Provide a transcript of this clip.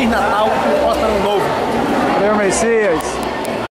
Feliz Natal e um próspero Ano Novo. Valeu, Messias.